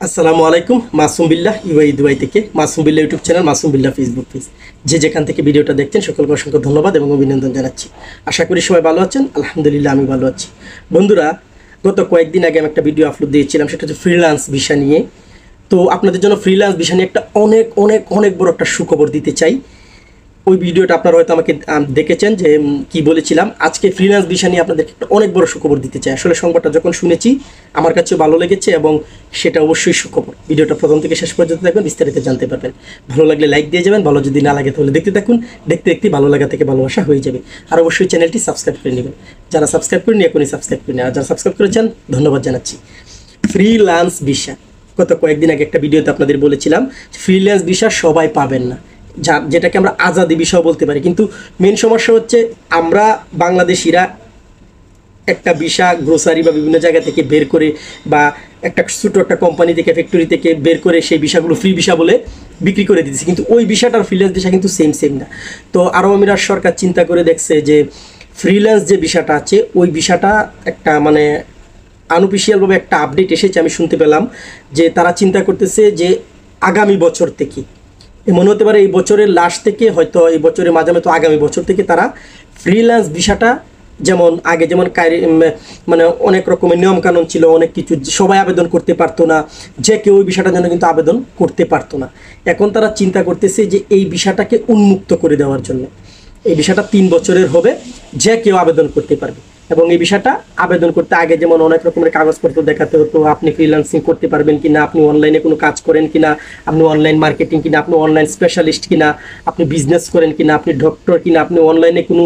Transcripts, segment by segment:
আসসালামু আলাইকুম। Masum Billah UAE Dubai থেকে। Masum Billah YouTube channel, Masum Billah Facebook page, যেখান থেকে ভিডিওটা দেখছেন সকলকে অসংখ্য ধন্যবাদ এবং অভিনন্দন জানাচ্ছি। আশা করি সবাই ভালো আছেন। আলহামদুলিল্লাহ আমি ভালো আছি। বন্ধুরা, গত কয়েকদিন আগে আমি একটা ভিডিও আপলোড দিয়েছিলাম, সেটা হচ্ছে ফ্রিল্যান্স ভিসা নিয়ে। তো আপনাদের জন্য ফ্রিল্যান্স ভিসা নিয়ে একটা অনেক বড় একটা সুখবর দিতে চাই। ওই ভিডিওটা আপনারা হয়তো আমাকে দেখেছেন যে কি বলেছিলাম। আজকে ফ্রিল্যান্স ভিসা নিয়ে আপনাদেরকে একটা অনেক বড় সুখবর দিতে চাই। আসলে সংবাদটা যখন শুনেছি আমার কাছে ভালো লেগেছে এবং সেটা অবশ্যই সুখবর। ভিডিওটা প্রথম থেকে শেষ পর্যন্ত দেখবেন, বিস্তারিত জানতে পারবেন। ভালো লাগলে লাইক দিয়ে যাবেন, ভালো যদি না লাগে তাহলে দেখতে থাকুন। দেখতে দেখতে ভালো লাগা থেকে ভালোবাসা হয়ে যাবে। আর অবশ্যই চ্যানেলটি সাবস্ক্রাইব করে নেবেন। যারা সাবস্ক্রাইব করেনি এখনই সাবস্ক্রাইব করে নেন, আর যারা সাবস্ক্রাইব করেছেন ধন্যবাদ জানাচ্ছি। ফ্রিল্যান্স ভিসা, গত কয়েকদিন আগে একটা ভিডিওতে আপনাদের বলেছিলাম ফ্রিল্যান্স ভিসা সবাই পাবেন না, যেটাকে আমরা আজাদি বিষয় বলতে পারি। কিন্তু মেন সমস্যা হচ্ছে আমরা বাংলাদেশিরা একটা ভিসা গ্রোসারি বা বিভিন্ন জায়গা থেকে বের করে বা একটা ছোটো একটা কোম্পানি থেকে ফ্যাক্টরি থেকে বের করে সেই ভিসাগুলো ফ্রি ভিসা বলে বিক্রি করে দিতেছি। কিন্তু ওই ভিসাটার ফ্রিল্যান্স ভিসা কিন্তু সেম না। তো আরব আমিরাত সরকার চিন্তা করে দেখছে যে ফ্রিল্যান্স যে ভিসাটা আছে ওই ভিসাটা একটা মানে আনঅফিসিয়ালভাবে একটা আপডেট এসেছে, আমি শুনতে পেলাম যে তারা চিন্তা করতেছে যে আগামী বছর থেকে, মনে হতে পারে এই বছরের লাস্ট থেকে, হয়তো এই বছরের মাঝামাঝি, তো আগামী বছর থেকে তারা ফ্রিল্যান্স ভিসাটা যেমন আগে যেমন মানে অনেক রকমের নিয়মকানুন ছিল, অনেক কিছু সবাই আবেদন করতে পারতো না, যে কেউ ওই ভিসাটার জন্য কিন্তু আবেদন করতে পারতো না। এখন তারা চিন্তা করতেছে যে এই ভিসাটাকে উন্মুক্ত করে দেওয়ার জন্য। এই ভিসাটা 3 বছরের হবে, যে কেউ আবেদন করতে পারবে। এবং এই বিষয়টা আবেদন করতে আগে যেমন অনেক রকমের কাগজপত্র দেখাতে হতো, আপনি ফ্রিল্যান্সিং করতে পারবেন কিনা, আপনি অনলাইনে কোনো কাজ করেন কিনা, আপনি অনলাইন মার্কেটিং কিনা, আপনি অনলাইন স্পেশালিস্ট কিনা, আপনি বিজনেস করেন কিনা, আপনি ডক্টর কিনা, আপনি অনলাইনে কোনো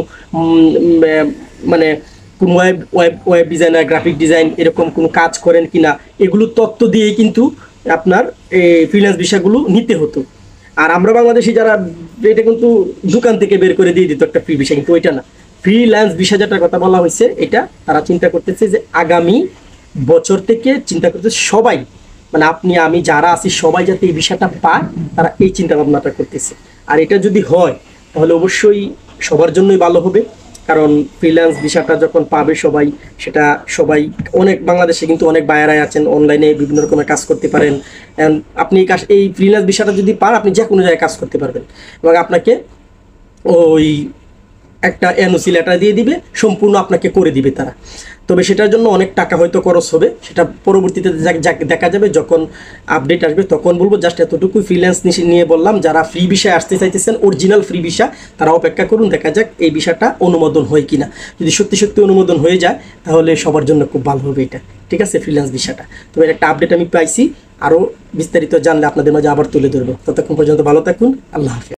মানে কোনো ওয়েব ডিজাইনার, গ্রাফিক ডিজাইন এরকম কোনো কাজ করেন কিনা, এগুলো তথ্য দিয়েই কিন্তু আপনার এই ফ্রিল্যান্স ভিসাগুলো নিতে হতো। আর আমরা বাংলাদেশি যারা, এটা কিন্তু দোকান থেকে বের করে দিয়ে দিত একটা ফ্রি ভিসা, কিন্তু ওইটা না। ফ্রিল্যান্স ভিসা যেটার কথা বলা হয়েছে, এটা তারা চিন্তা করতেছে যে আগামী বছর থেকে চিন্তা করতেছে সবাই, মানে আপনি আমি যারা আছি সবাই যাতে এই ভিসাটা পায়, তারা এই চিন্তা ভাবনাটা করতেছে। আর এটা যদি হয় তাহলে অবশ্যই সবার জন্যই ভালো হবে। কারণ ফ্রিল্যান্স ভিসাটা যখন পাবে সবাই, সেটা সবাই, অনেক বাংলাদেশে কিন্তু অনেক বায়ারাই আছেন, অনলাইনে বিভিন্ন রকমের কাজ করতে পারেন। আপনি এই ফ্রিল্যান্স ভিসাটা যদি পান, আপনি যে কোনো জায়গায় কাজ করতে পারবেন এবং আপনাকে ওই একটা এনওসি লেটার দিয়ে দিবে, সম্পূর্ণ আপনাকে করে দিবে তারা। তবে সেটার জন্য অনেক টাকা হয়তো খরচ হবে, সেটা পরবর্তীতে দেখা যাবে, যখন আপডেট আসবে তখন বলবো। জাস্ট এতটুকুই ফ্রিল্যান্স নিয়ে বললাম। যারা ফ্রি ভিসায় আসতে চাইতেছেন, অরিজিনাল ফ্রি ভিসা, তারা অপেক্ষা করুন, দেখা যাক এই ভিসাটা অনুমোদন হয় কিনা। যদি সত্যি অনুমোদন হয়ে যায় তাহলে সবার জন্য খুব ভালো হবে এটা, ঠিক আছে, ফ্রিল্যান্স ভিসাটা। তবে একটা আপডেট আমি পাইছি, আরও বিস্তারিত জানলে আপনাদের মাঝে আবার তুলে ধরবো। ততক্ষণ পর্যন্ত ভালো থাকুন, আল্লাহ হাফেজ।